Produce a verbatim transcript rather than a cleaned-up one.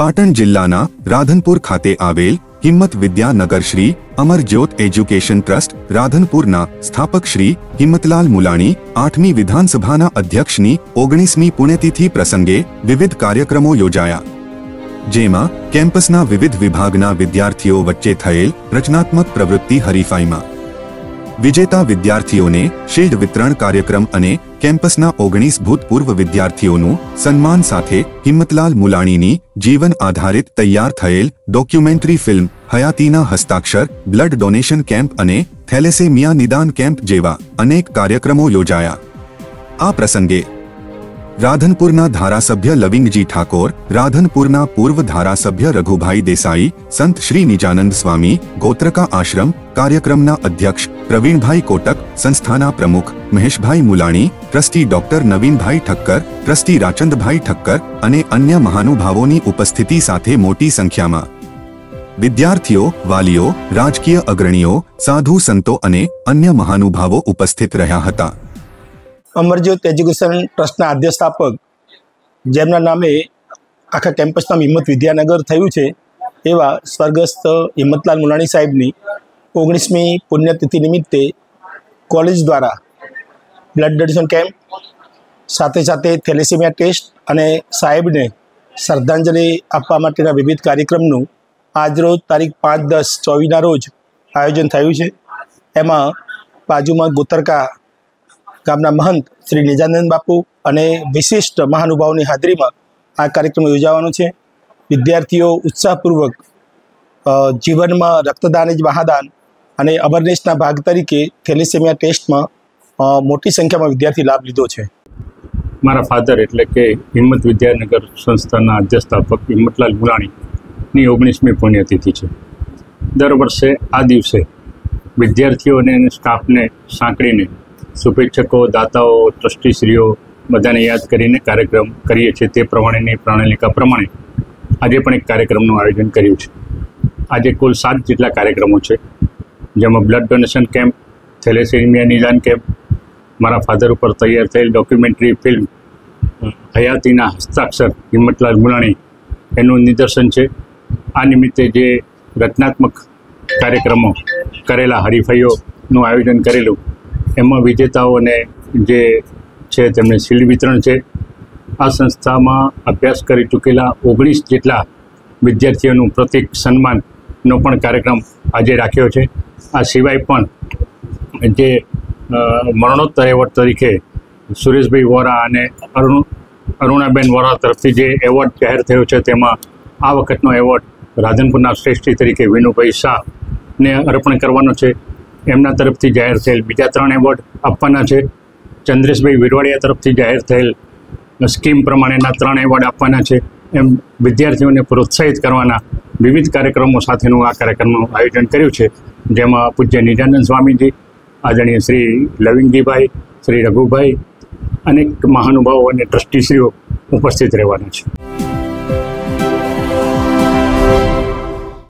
પાટણ જિલ્લાના રાધનપુર ખાતે આવેલ હિંમત વિદ્યાનગર શ્રી અમરજ્યોત એજ્યુકેશન ટ્રસ્ટ રાધનપુરના સ્થાપક શ્રી હિંમતલાલ મુલાણી આઠમી વિધાનસભાના અધ્યક્ષની ઓગણીસમી પુણ્યતિથિ પ્રસંગે વિવિધ કાર્યક્રમો યોજાયા, જેમાં કેમ્પસના વિવિધ વિભાગના વિદ્યાર્થીઓ વચ્ચે થયેલ રચનાત્મક પ્રવૃત્તિ હરીફાઈમાં વિજેતા વિદ્યાર્થીઓને શિલ્ડ વિતરણ કાર્યક્રમ અને કેમ્પસના ઓગણીસ ભૂતપૂર્વ વિદ્યાર્થીઓનું સન્માન સાથે હિંમતલાલ મુલાણીની જીવન આધારિત તૈયાર થયેલ ડોક્યુમેન્ટરી ફિલ્મ હયાતીના હસ્તાક્ષર, બ્લડ ડોનેશન કેમ્પ અને થેલેસેમિયા નિદાન કેમ્પ જેવા અનેક કાર્યક્રમો યોજાયા। આ પ્રસંગે રાધનપુરના ધારાસભ્ય લવિંગજી ઠાકોર, રાધનપુરના પૂર્વ ધારાસભ્ય રઘુભાઈ દેસાઈ, સંત શ્રી નિજાનંદ સ્વામી, ગોત્રકા આશ્રમ કાર્યક્રમના અધ્યક્ષ પ્રવીણભાઈ કોટક, સંસ્થાના પ્રમુખ Maheshbhai Mulani, trustee doctor Navinbhai Thakkar, trustee Rachandbhai Thakkar અને અન્ય મહાનુભાવોની ઉપસ્થિતિ સાથે મોટી સંખ્યામાં વિદ્યાર્થીઓ, વાલીઓ, રાજકીય અગ્રણીઓ, સાધુ સંતો અને અન્ય મહાનુભાવો ઉપસ્થિત રહ્યા હતા। અમરજ્યોત એજ્યુકેશન ટ્રસ્ટના આદ્ય સ્થાપક, જેમના નામે આખા કેમ્પસના હિંમત વિદ્યાનગર થયું છે, એવા સ્વર્ગસ્થ હિંમતલાલ મુલાણી સાહેબની ઓગણીસમી પુણ્યતિથિ નિમિત્તે કોલેજ દ્વારા બ્લડ ડોનેશન કેમ્પ, સાથે સાથે થેલેસેમિયા ટેસ્ટ અને સાહેબને શ્રદ્ધાંજલિ આપવા માટેના વિવિધ કાર્યક્રમનું આજરોજ તારીખ પાંચ દસ ચોવીસના રોજ આયોજન થયું છે। એમાં બાજુમાં ગોતરકા ગામના મહંત શ્રી નિજાનંદ બાપુ અને વિશિષ્ટ મહાનુભાવોની હાજરીમાં આ કાર્યક્રમ યોજાવાનો છે। વિદ્યાર્થીઓ ઉત્સાહપૂર્વક જીવનમાં રક્તદાન જ મહાદાન અને અવેરનેસના ભાગ તરીકે થેલેસેમિયા ટેસ્ટમાં મોટી સંખ્યામાં વિદ્યાર્થી લાભ લીધો છે। મારા ફાધર એટલે કે હિંમત વિદ્યાનગર સંસ્થાના આદ્ય સ્થાપક હિંમતલાલ મુલાણીની ઓગણીસમી પુણ્યતિથિ છે। દર વર્ષે આ દિવસે વિદ્યાર્થીઓને અને સ્ટાફને સાંકળીને શુભેચ્છકો, દાતાઓ, ટ્રસ્ટીશ્રીઓ બધાને યાદ કરીને કાર્યક્રમ કરીએ છીએ। તે પ્રમાણેની પ્રણાલિકા પ્રમાણે આજે પણ એક કાર્યક્રમનું આયોજન કર્યું છે। આજે કુલ સાત જેટલા કાર્યક્રમો છે, જેમાં બ્લડ ડોનેશન કેમ્પ, થેલેસેમિયા નિદાન કેમ્પ, મારા ફાધર ઉપર તૈયાર થયેલ ડોક્યુમેન્ટરી ફિલ્મ હયાતીના હસ્તાક્ષર હિંમતલાલ મુલાણી એનું નિદર્શન છે। આ નિમિત્તે જે રચનાત્મક કાર્યક્રમો કરેલા, હરીફાઈઓનું આયોજન કરેલું, એમાં વિજેતાઓને જે છે તેમને શિલ્ડ વિતરણ છે। આ સંસ્થામાં અભ્યાસ કરી ચૂકેલા ઓગણીસ જેટલા વિદ્યાર્થીઓનું પ્રતિક સન્માનનો પણ કાર્યક્રમ આજે રાખ્યો છે। આ સિવાય પણ જે મરણોત્તર એવોર્ડ તરીકે સુરેશભાઈ વોરા અને અરુણ અરુણાબેન વોરા તરફથી જે એવોર્ડ જાહેર થયો છે, તેમાં આ વખતનો એવોર્ડ રાધનપુરના શ્રેષ્ઠી તરીકે વિનુભાઈ શાહને અર્પણ કરવાનો છે। એમના તરફથી જાહેર થયેલ બીજા ત્રણ એવોર્ડ આપવાના છે। ચંદ્રેશભાઈ વિરવાડિયા તરફથી જાહેર થયેલ સ્કીમ પ્રમાણેના ત્રણ એવોર્ડ આપવાના છે। એમ વિદ્યાર્થીઓને પ્રોત્સાહિત કરવાના વિવિધ કાર્યક્રમો સાથેનું આ કાર્યક્રમનું આયોજન કર્યું છે, જેમાં પૂજ્ય નિજાનંદ સ્વામીજી, આદરણીય શ્રી લવિંગજીભાઈ, શ્રી રઘુભાઈ, અનેક મહાનુભાવો અને ટ્રસ્ટીશ્રીઓ ઉપસ્થિત રહેવાના છે।